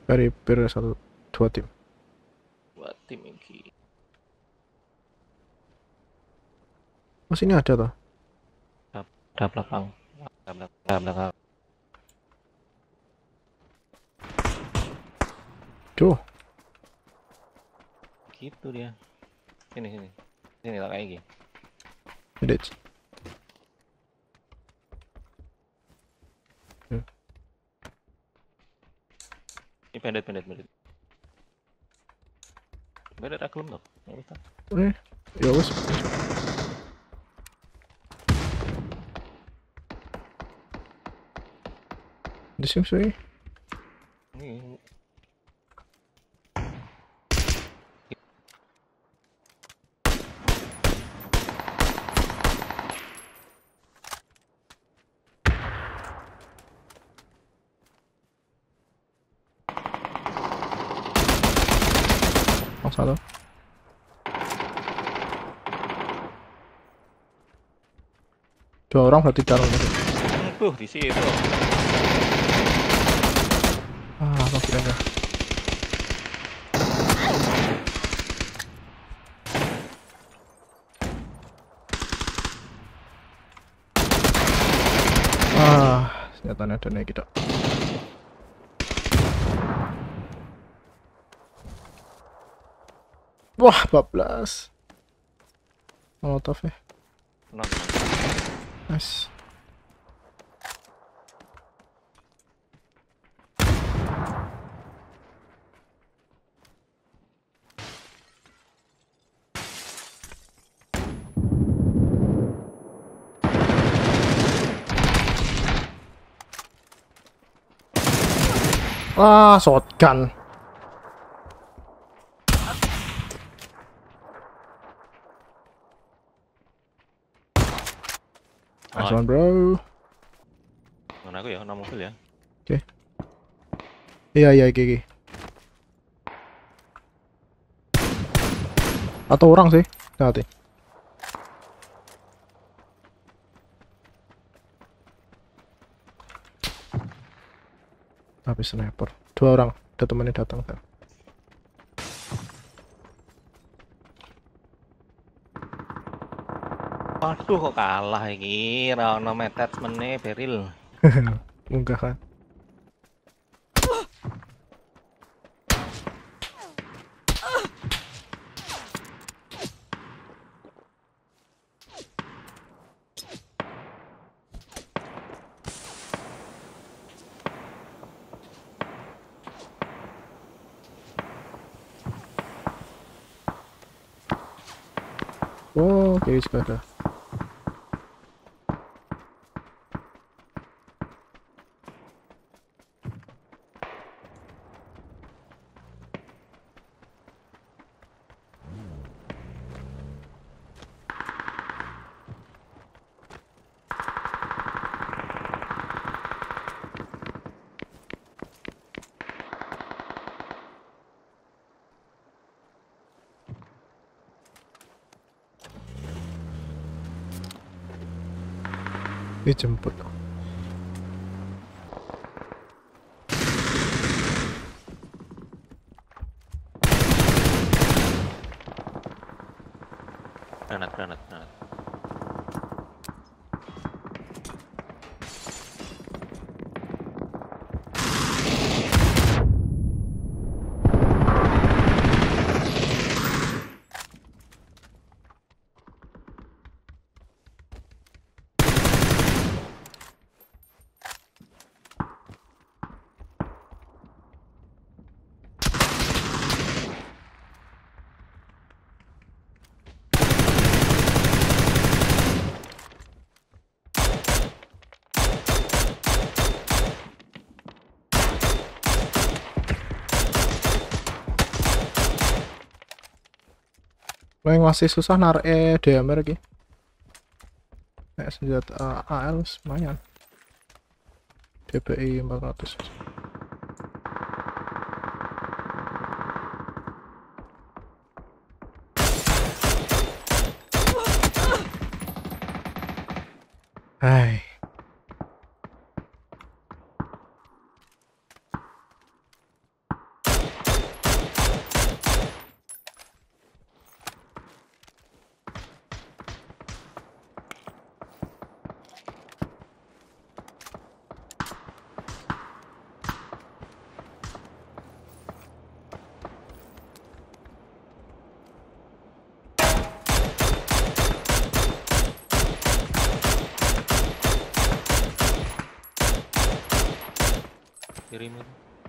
Repair satu dua tim. Buat tim ini. Oh sini ada toh. Ada belakang. Ada belakang. Duh. Gitu dia. Sini. Sini lah kayak gini. Edit. Ini pendek. Pendek aku belum. Nggak bisa. Ya wes. Di sini sih. Ini. Oh salah. Dua orang berarti dalam tadi. Di situ. Apa kiranya? Senjatanya ada nih kita. Wah, 14. Molotov ya. Nice. Shotgun. Nice one, bro. Mana aku ya? 6 mobil ya. Oke. Iya, gigi. Atau orang sih, hati. Habis sniper. 2 orang, ada temannya datang. Waduh kok kalah ini. Rano metet meneh Beril. Munggah kan. Oh, kiri sepeda. Dijemput. Granat. Yang masih susah narik DMR lagi. Kayak senjata AL lumayan. DPI 400. Hai. Kirimu.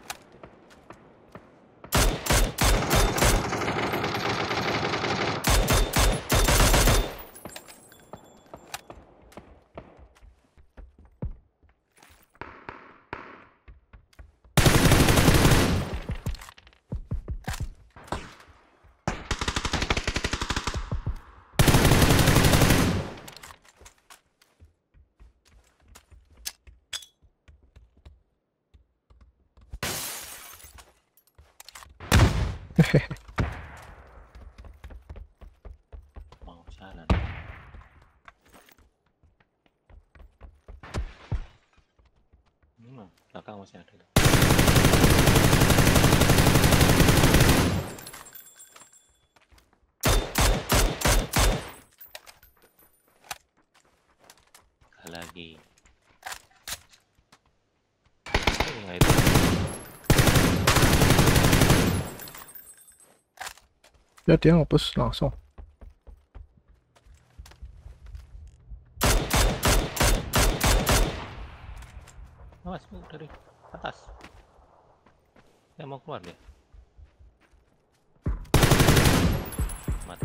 Mau jalan. Belakang masih ada. Lagi. Ya, itu. Ya dia ngapus langsung. Awas, Bu, dari atas. Saya mau keluar dia. Mati.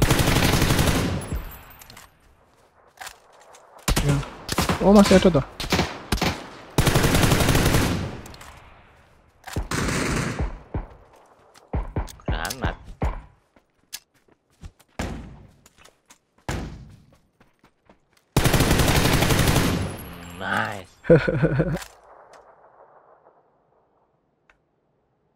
Ya. Oh masih ada tuh. Granat. Nice.